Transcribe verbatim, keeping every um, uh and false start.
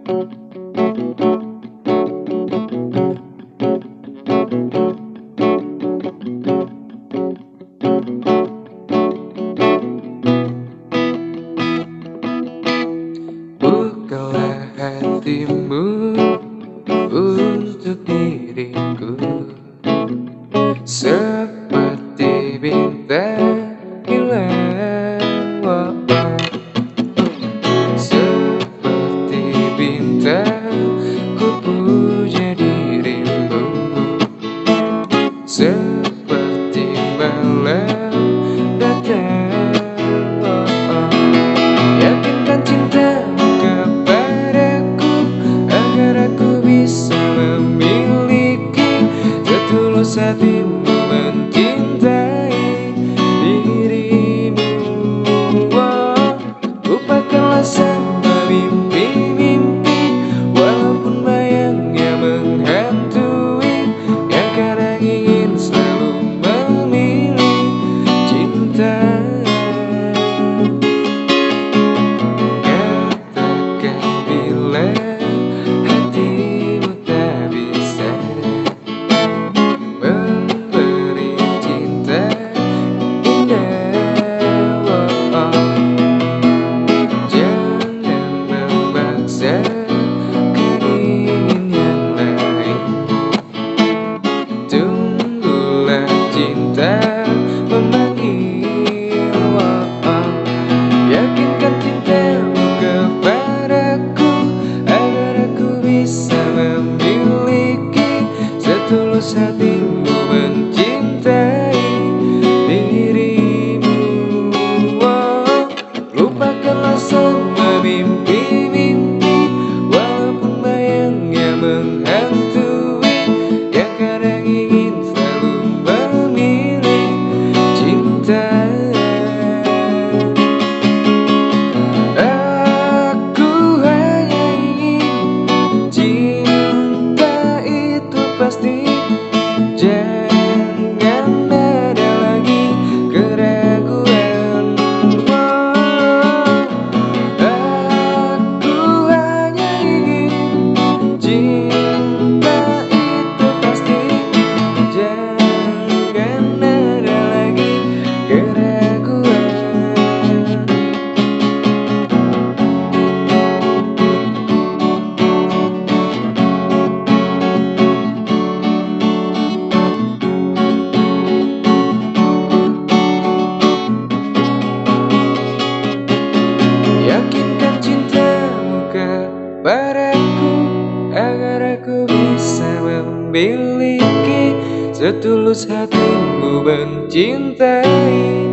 Bukalah hatimu untuk diriku, seperti bintang hilang, oh, oh. Seperti bintang ku puja dirimu, seperti malam datang, oh, oh. Yakinkan cintamu kepadaku agar aku bisa memiliki setulus hatimu mencintai dirimu, oh. Lupakanlah semua mimpi-mimpi, walaupun bayangnya menghantui, yang kadang ingin selalu memilih cinta. Katakan bila hatimu tak bisa memberi cinta indah, oh, oh. Jangan memaksa keinginan yang lain, tunggulah cinta memanggil, oh, oh. Yakinkan cintamu kepadaku agar aku bisa memiliki setulus hatimu mencintai dirimu, oh. Lupakanlah semua mimpi-mimpi, walaupun bayangnya menghantui, yang kadang ingin selalu memilih cinta. Aku hanya ingin cinta itu pasti, jangan ada lagi keraguan, oh. Aku hanya ingin cinta itu pasti, jangan ada lagi keraguan. Yakinkan cintamu kepadaku agar aku bisa memiliki setulus hatimu mencintai